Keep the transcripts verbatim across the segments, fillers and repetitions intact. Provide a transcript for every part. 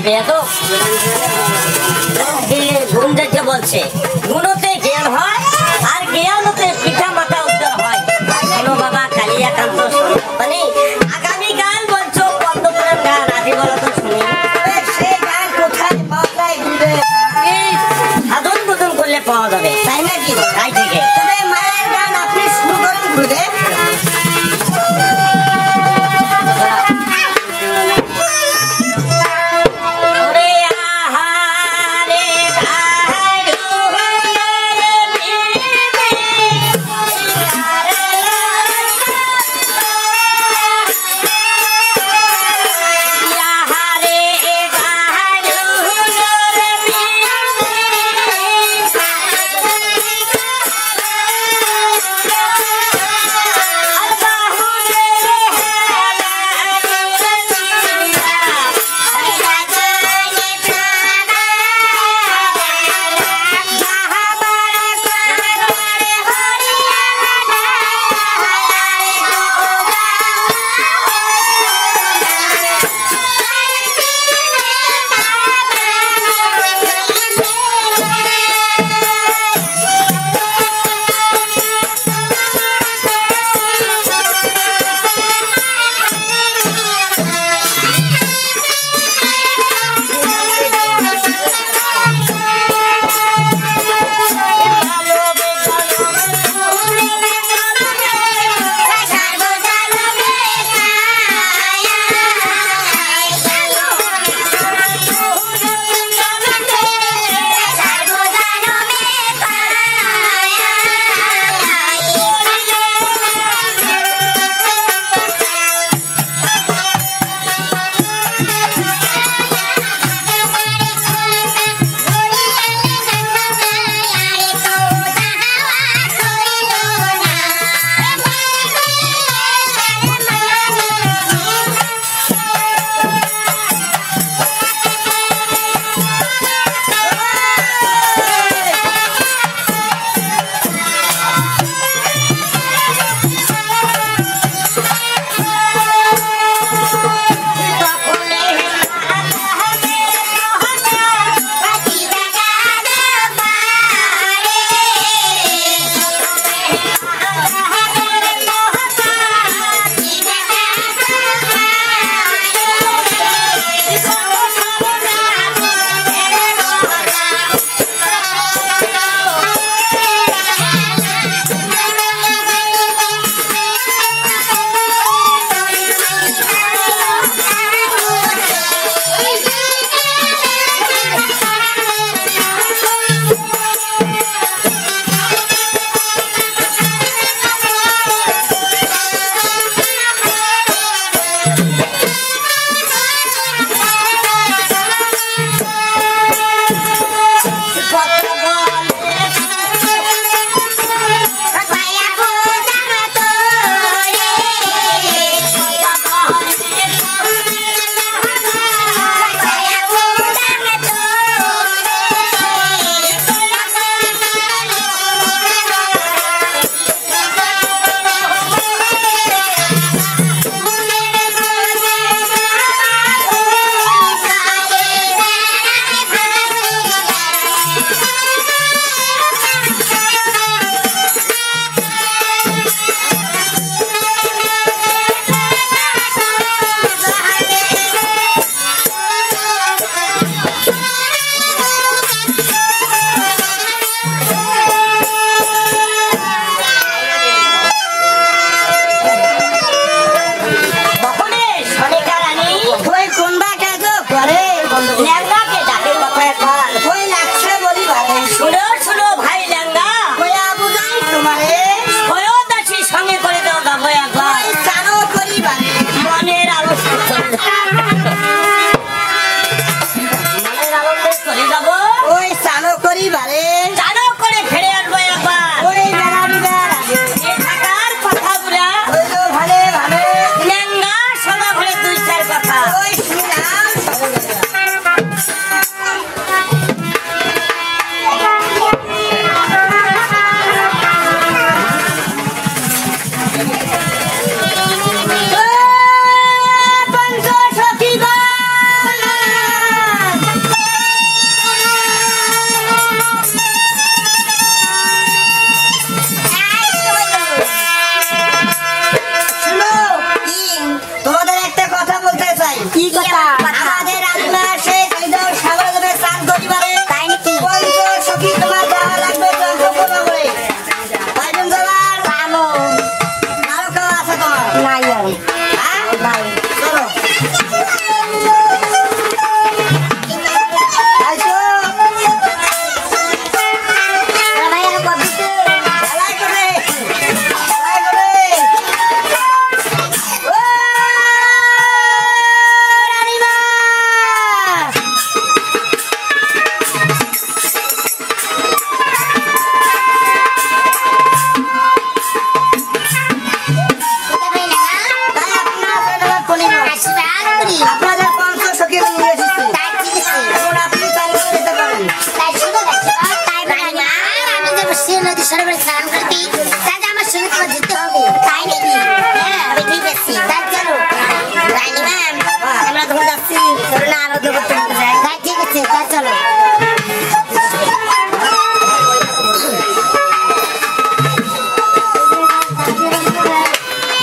বেয়াদব গুণ যাকে বলছে গুণতে জ্ঞান হয় আর জ্ঞানতে পিঠা মাথা উজ্জ্বল হয়। শোনো বাবা কালিয়াকান্ত মানে আগামীকাল বলছো পদ্মপুরের গান আদি বলো তো শুনি। সেই গান কোথায় পাওয়া যায়? সাধন বোধন করলে পাওয়া যাবে, তাই নাকি? তাই থেকে তবে মায়ের গান আপনি শুরু করেন গুরুদেব।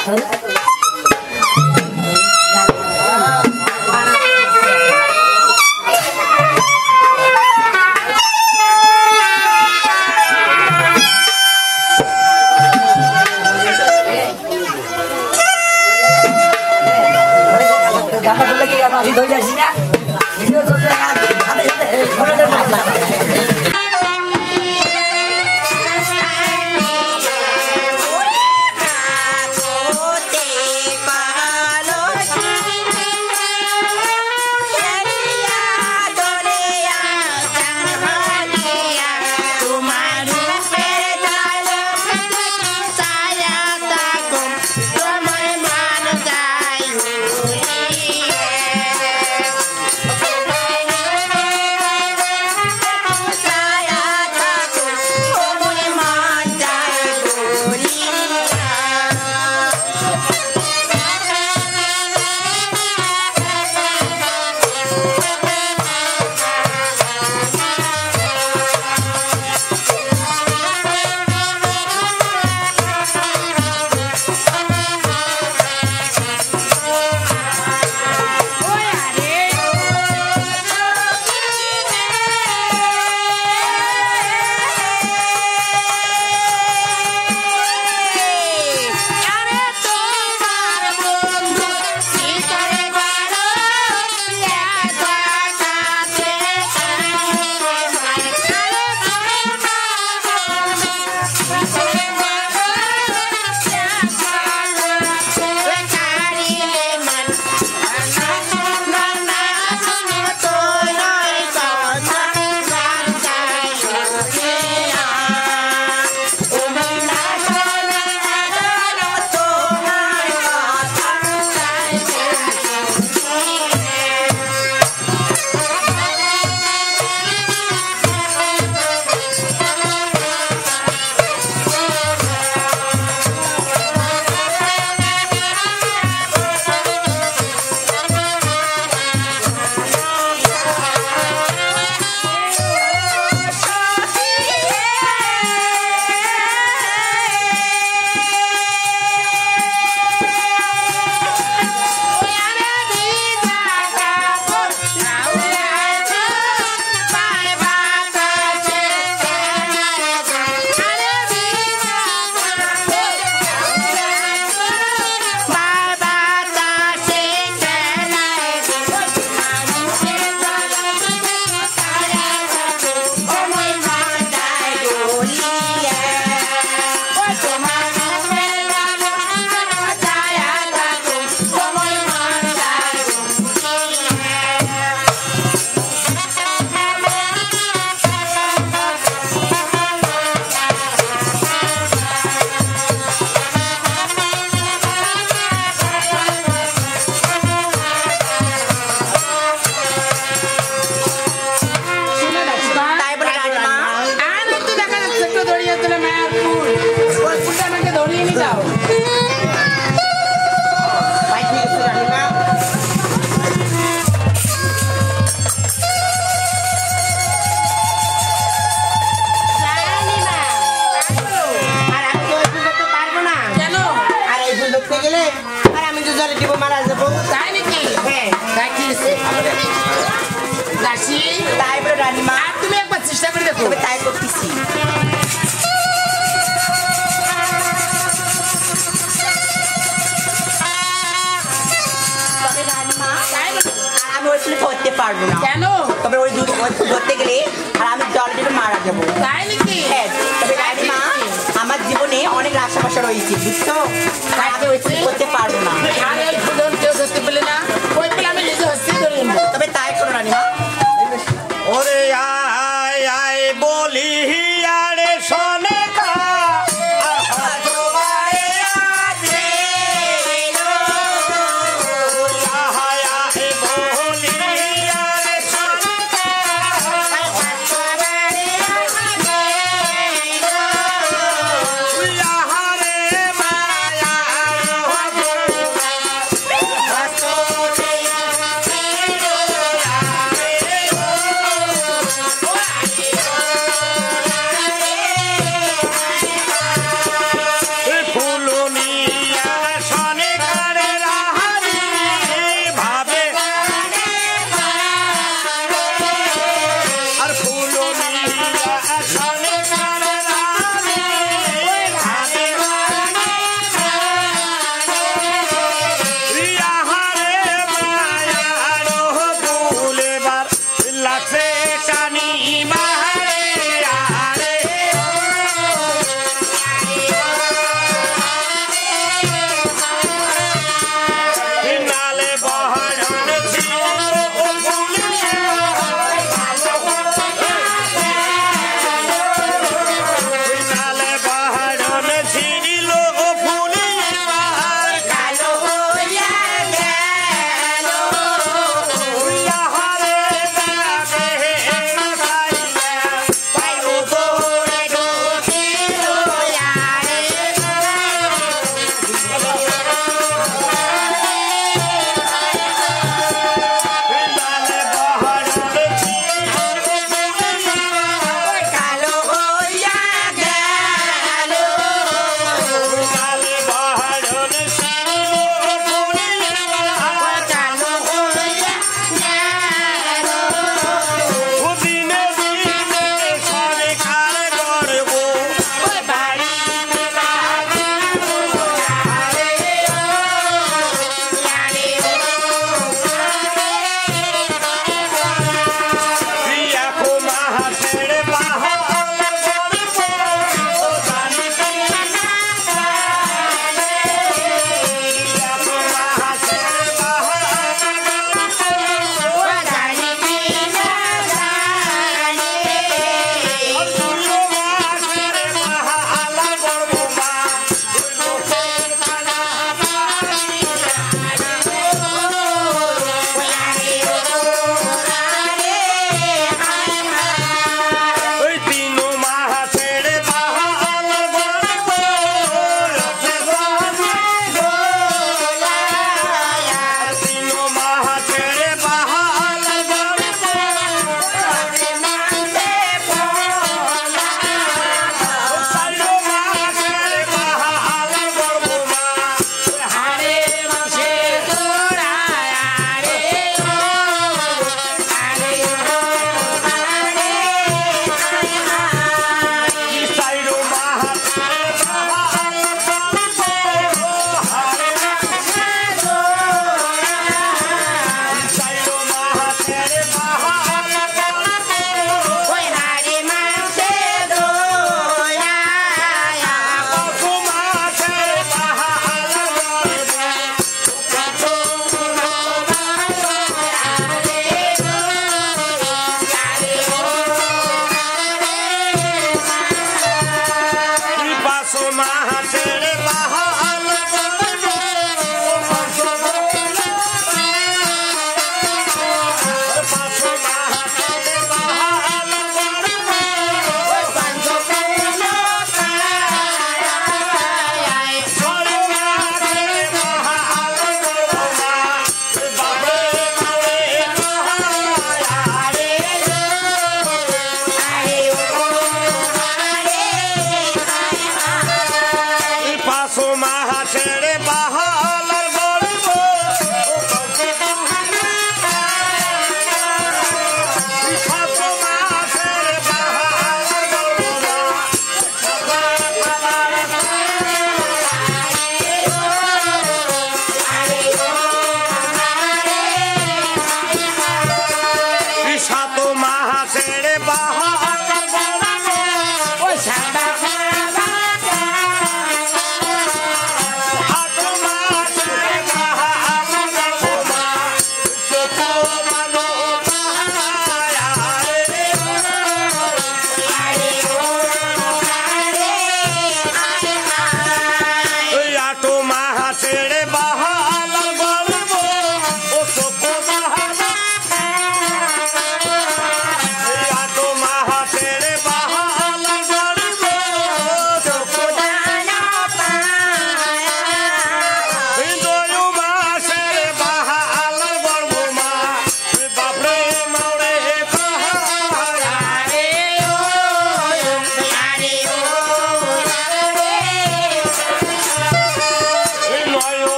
Hare Maya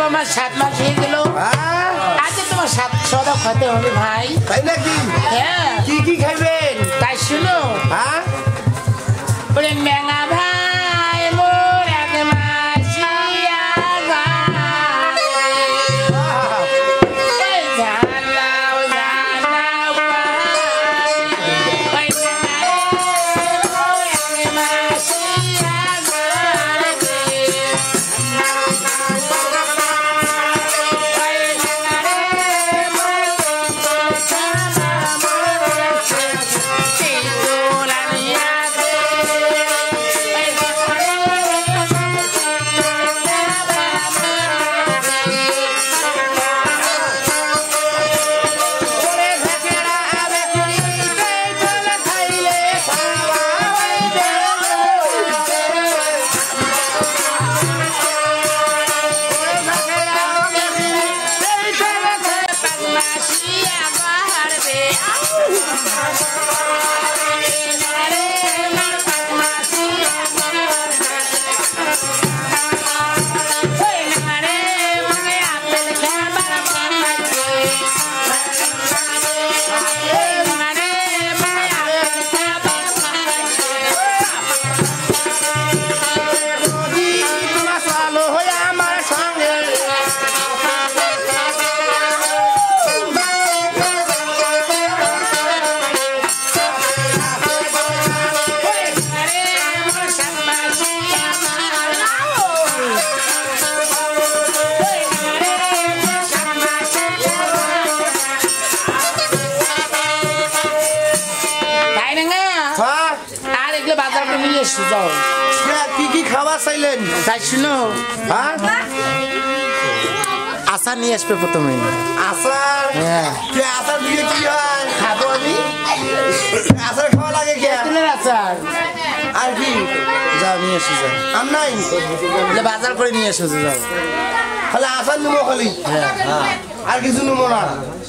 বাবা আমার সাত মাস হয়ে গেল আজকে তোমার সাত সদা খেতে হবে ভাই তাই নাকি হ্যাঁ কি কি খাইবেন তাই শুনো হ্যাঁ বলে মেঙা ভাই মোর এক মাসিয়া গায় এই জানাও জানাও ভাই ওই মেঙা মোর এক মাসিয়া গায় কি কি খাবার চাইলেন তাই শুনো হ্যাঁ আশা নিয়ে আসবে প্রথমে আচার হ্যাঁ কে আচার দিয়ে কি হয় খাবো আমি আচার খাওয়া লাগে কে তেলের আচার আর কি যাও নিয়ে এসো যাও আর নাই তাহলে বাজার করে নিয়ে এসো যাও খালি আচার নিবো খালি হ্যাঁ আর কিছু নিবো না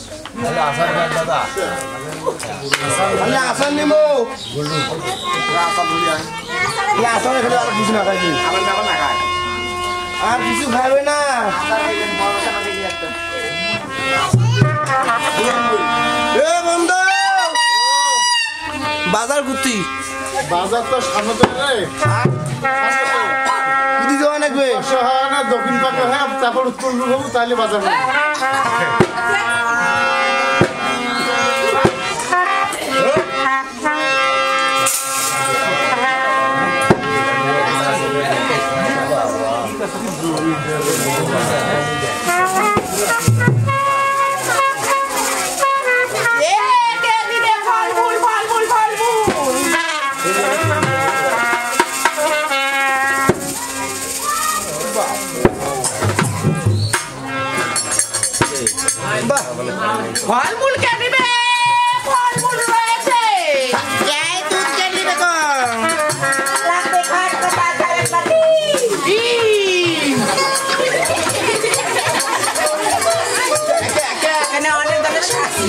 খালি আচার নিবো আচার খেলে আর কিছু না খাই আর কিছু খাবে না এ বন্ধু বাজার ঘুরতি বাজার তো সামনে তো রে ঘুরতি যাওয়া লাগবে না দক্ষিণ পাকে হ্যাঁ তারপর উত্তর হবো তাহলে বাজার ফলমূল কে দিবে ফলমূল রয়েছে এই দুধ কে দিবে গো লাগবে খাট পাতা খারের পাতি এখানে অনেক ধরনের শাড়ি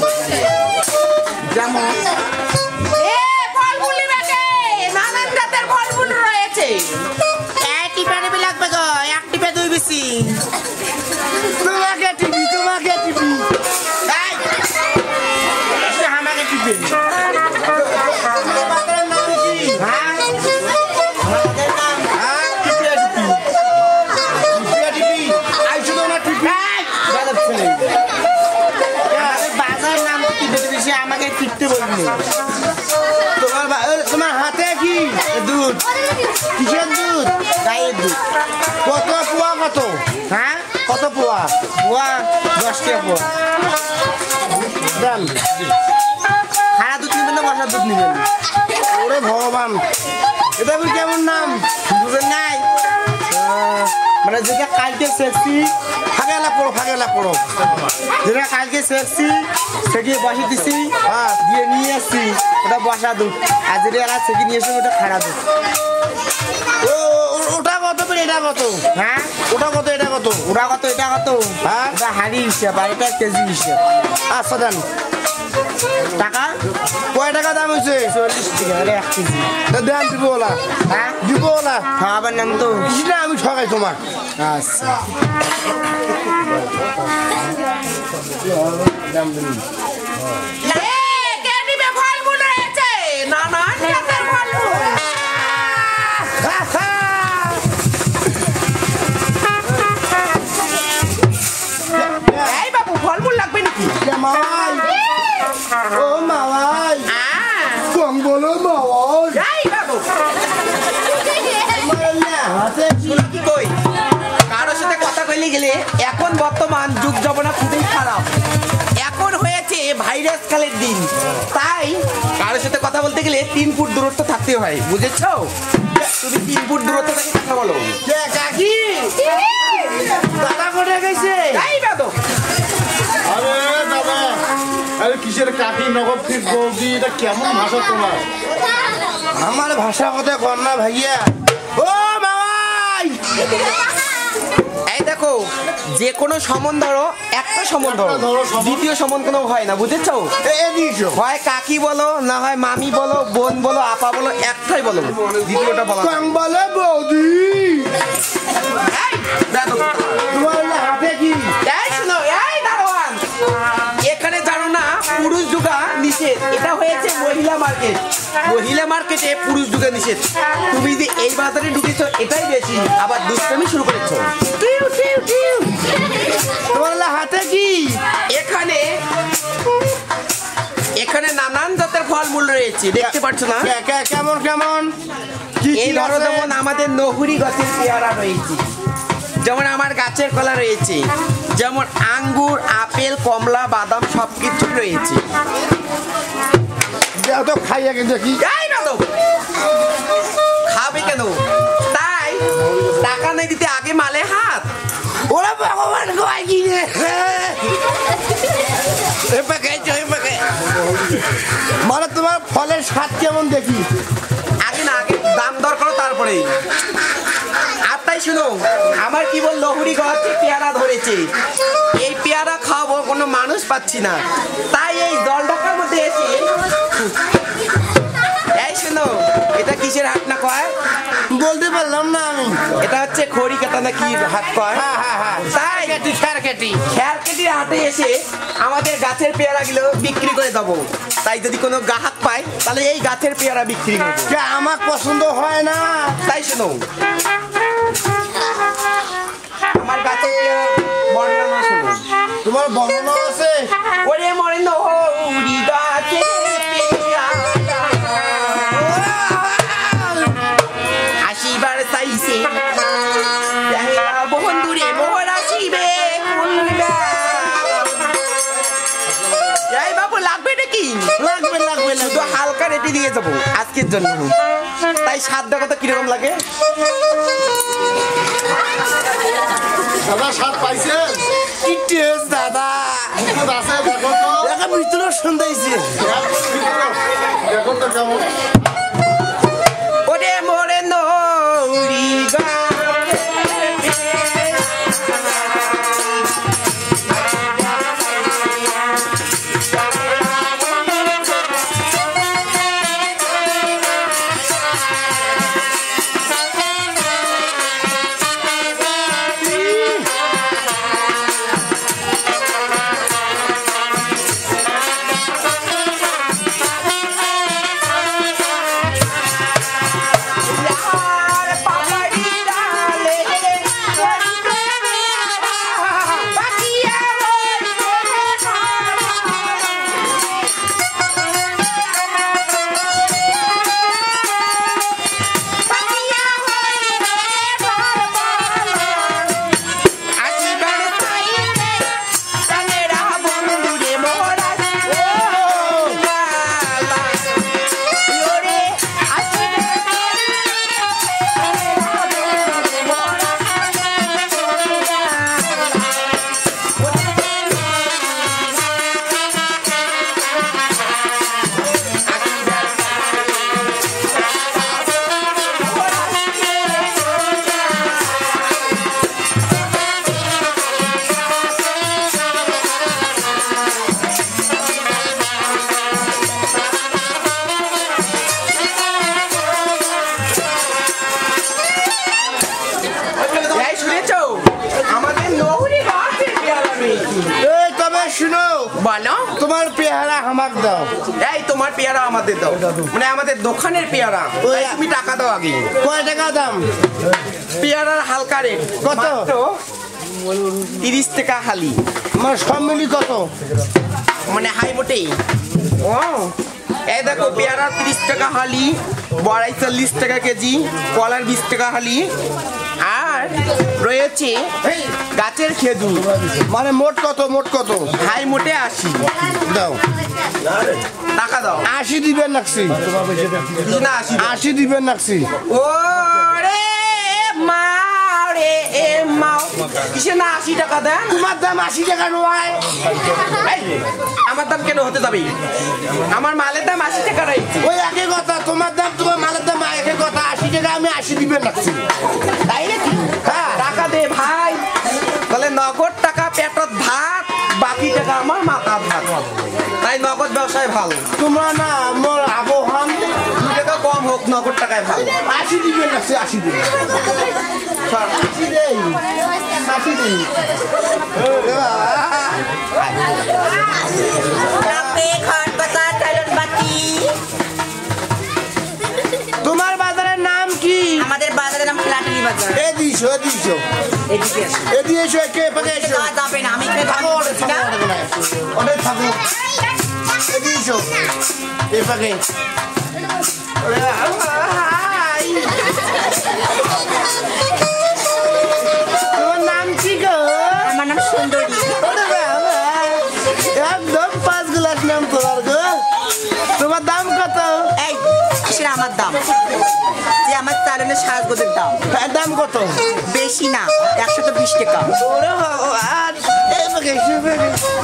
যেমন এ ফলমূল নিবে কে নানান জাতের ফলমূল রয়েছে এক টিপে নিবে লাগবে গো এক টিপে দুই বেশি তোমাকে টিপি তোমাকে টিপি আমাকে টিপে বাজারের নাম কি হ্যাঁ বাজারের নাম হ্যাঁ টিপিয়া টিপি টিপিয়া টিপি আইছো না টিপি বাজার ছেলে বাজার নাম কি বেশি আমাকে টিপতে বলবি তোমার বা- এ, তোমার হাতে কি দুধ কিসের দুধ গায়ের দুধ কত পোয়া কত হ্যাঁ কত পোয়া পোয়া দশ টাকা পোয়া দাম খাড়া দুধ নেবেন না বসার দুধ নেবেন ওরে ভগবান এটা বি কেমন নাম বুঝেন নাই আহ, মানে যেটা কালকে শেখছি ফাগেলা পড়ো ফাগেলা পড়ো যেটা কালকে শেখছি সেটি বসে দিছি হ্যাঁ দিয়ে নিয়ে আসছি ওটা বসা দুধ আর যেটা এরা সেটি নিয়ে এসে ওটা খাড়া দুধ ও ও- ওটা কত করে এটা কত হ্যাঁ ওটা কত এটা কত ওটা কত এটা কত হ্যাঁ ওটা হাড়ি হিসাব আর এটা কেজি হিসাব আচ্ছা দেন টাকা কয় টাকা দাম হয়েছে চল্লিশ টাকা হলে এক কেজি। দাম দিব ওলা হ্যাঁ দিব ওলা খাওয়াবার নাম তো। কিছুটা আমি ঠকাই তোমার আচ্ছা কে নিবে ফলমূল রয়েছে নানান জাতের ফলমূল। এই বাবু ফলমূল লাগবে নাকি? মামাই ও মামাই হ্যাঁ কম বলো মামাই এই বাবু হাতে শোনো কি কই, কারোর সাথে কথা কইলে গেলে এখন বর্তমান যুগ জমানা খুবই খারাপ। এখন হয়েছে ভাইরাস কালের দিন, তাই কারোর সাথে কথা বলতে গেলে তিন ফুট দূরত্ব থাকতে হয়, বুঝেছো? তুমি তিন ফুট দূরত্ব থেকে কথা বলো। কে কাকি দাদা কোটে গেছে এই বাবু আরে দাদা আরে কিসের কাকি নগদ ঠিক বৌদি এটা কেমন ভাষা তোমার আমার ভাষা কথা কর না ভাইয়া ও মামাই এই দেখো, যে কোনো সম্বন্ধ একটা সম্বন্ধ, একটা ধরো সম্বন্ধ। দ্বিতীয় সম্বন্ধ কোনো হয় না, বুঝেছো? এদিকে হয় কাকি বলো, না হয় মামি বলো, বোন বলো, আপা বলো, একটাই বলো, দ্বিতীয়টা বলো না। কম বলে বৌদি এই, দেখো, তোমার হাতে কি এই শোনো, এই দারোয়ান, এখানে জানো না পুরুষ যুগা নিষেধ, এটা হয়েছে মহিলা মার্কেট। মহিলা মার্কেটে পুরুষ যুগা নিষেধ। তুমি যে এই বাজারে ঢুকেছো এটাই বেশি, আবার দুষ্টামি শুরু করেছো। টিউ, টিউ, টিউ। তোমার হাতে কি এখানে এখানে নানান জাতের ফলমূল রয়েছে, দেখতে পাচ্ছ না? কে- কে- কেমন কেমন কি এই কি ধরো আছে? যেমন আমাদের নহুরি গাছের পেয়ারা রয়েছে, যেমন আমার গাছের কলা রয়েছে, যেমন আঙ্গুর, আপেল, কমলা, বাদাম সবকিছু রয়েছে। দাও তো খাই আগে দেখি এই না তো, খাবে কেন? তাই টাকা নেই দিতে আগে মালে হাত। ওরা ভগবান কয় কি রে এ পাকে জয় পাকে মানে তোমার ফলের স্বাদ কেমন দেখি আগে না, আগে দাম দর করো তারপরে। আর তাই শুনো, আমার কি বল লহুরি গাছ পেয়ারা ধরেছে, এই পেয়ারা খাওয়াবো, কোনো মানুষ পাচ্ছি না, তাই এই জল ঢাকার মধ্যে এসে। এই শোনো, এটা কিসের হাট না কয়? বলতে পারলাম না আমি এটা হচ্ছে খড়ি কাটা নাকি হাট কয়। হ্যাঁ হ্যাঁ হ্যাঁ তাই খেরকেটি খেরকেটির হাটে এসে আমাদের গাছের পেয়ারা গুলো বিক্রি করে দেবো, তাই যদি কোনো গ্রাহক পায় তাহলে এই গাছের পেয়ারা বিক্রি করবো। কে আমার পছন্দ হয় না তাই শোনো, আমার গাছের পেয়ারা বর্ণনা শোনো। তোমার বর্ণনা আছে ওরে মরে নহরি গাছে আসিবার চাইছে বন্ধুরে মোর আসিবে এই বাবু লাগবে নাকি? লাগবে লাগবে শুধু হালকা রেটে দিয়ে যাবো আজকের জন্য, তাই স্বাদ দেখো তো কিরকম লাগে। দাদা স্বাদ পাইছেন কি টেস্ট দাদা বিদ্যুৎ আছে দেখো তো দেখা ভিতরে শুনতেছি দেখো তো কেমন ওরে মোরে নহরি গাছে এই তবে শুনো, বলো তোমার পেয়ারা আমাক দাও। এই তোমার পেয়ারা আমাদের দাও, মানে আমাদের দোকানের পেয়ারা। ওই- তুমি টাকা দাও আগে। কয় টাকা দাম? পেয়ারার হালকা রেট কত? তিরিশ টাকা হালি, আমার সব মিলি কত? মানে হাই মোটেই। ও এই দেখো পেয়ারা তিরিশ টাকা হালি, বড়াই চল্লিশ টাকা কেজি, কলার বিশ টাকা হালি, আর রয়েছে গাছের খেজুর। মানে মোট কত? মোট কত? হাই মোটে আশি। দাও। টাকা দাও। আশি দিবেন নাকছি, কিছু না আশি। আশি দিবেন নাকছি। ও রে মা রে এ মাও, কিসে না আশি টাকা দেন? তোমার দাম আশি টাকা নয়। এই, আমার দাম কেন হতে যাবে? আমার মালের দাম আশি টাকা রয়েছে। ওই একই কথা, তোমার দাম তোমার মালের দাম একই কথা, আশি টাকা আমি আশি দিবেন নাকছি। তাই নাকি? হ্যাঁ টাকা দে ভাই, তাহলে নগদ টাকা পেটত ভাত, বাকি টাকা আমার মাথার ভাত। তাই নগদ ব্যবসায় ভালো। তোমরা না মোর আবহান দু টাকা কম হোক, নগদ টাকায় ভালো। আশি দিবেন নাকছি, আশি দিবেন। আশি দেই, আশি দেই। তোমার বাজারের নাম কি? আমাদের বাজারের নাম ফ্ল্যাটলি বাজার। এ দিছো, এ দিছো, এদিকে আসো। এ দিয়েছো, একে পাকে এসো। খাওয়া যাবে না, আমি এখানে দাম থাকো, ওটা বলছি না। থাকো, ওটা ওটা থাকো। এ দিয়েছো, এ পাকে। তোমার নাম কি গো? আমার নাম সুন্দরী। ওরে বাবা, একদম পাঁচ গ্লাস নাম তোমার গো। তোমার দাম কত? এই কিসের আমার দাম? যে আমার চালানের সাজগোজের দাম এর দাম কত? বেশি না, একশো তো বিশ টাকা। ওরে বাবা, আর এই পাকে, সে পাকে।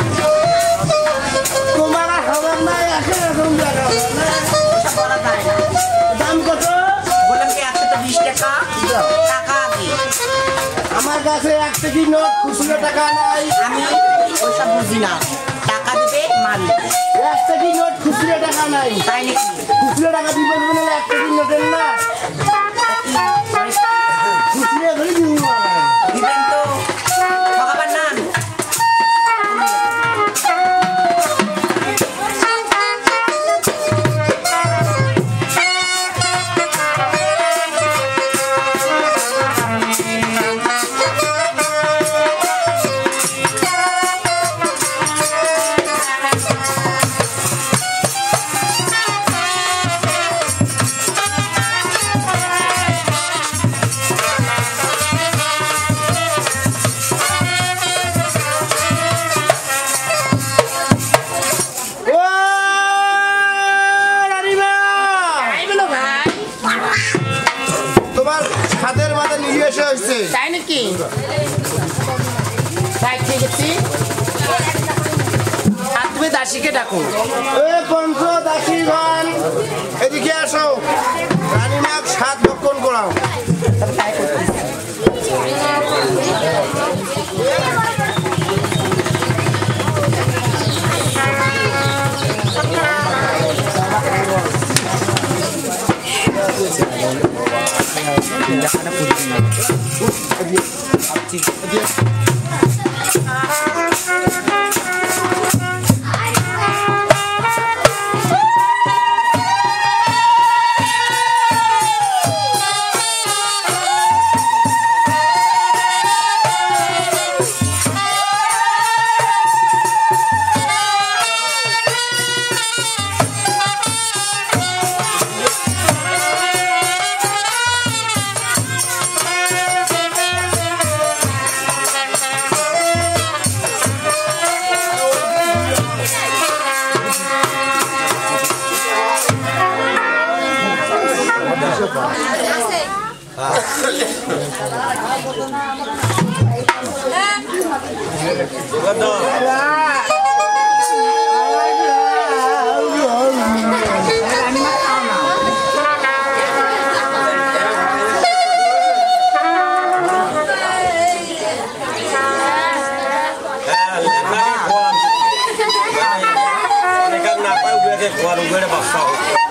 তোমার আর হবার নাই, একরকম জায়গা। ওসব বলা যায় না। দাম কত? বললাম কি একশো তো বিশ টাকা। টাকা আগে। আমার কাছে এক কেজি নোট খুচরো টাকা নাই। আমি ওইসব বুঝি না, টাকা দিবে মাল দিবে। এক কেজি নোট খুচরো টাকা নাই। তাই নাকি? খুচরো টাকা দিবেন বলে এক কেজি নোটের না, খুচরো করে দিব। দিবেন তো, ঠকাবার না। ও রানীমা, তোমার ছাদের মাথা নিয়ে এসে হয়েছে। তাই নাকি? তাই ঠিক আছে, আর তুমি দাসীকে ডাকো। এ পঞ্চ দাসী ঘন, এদিকে আসো। রানীমাক সাত ভক্ষণ করাও। Này, này, này, này, này, này, này, này, này, này, này, này, này, này, này, này,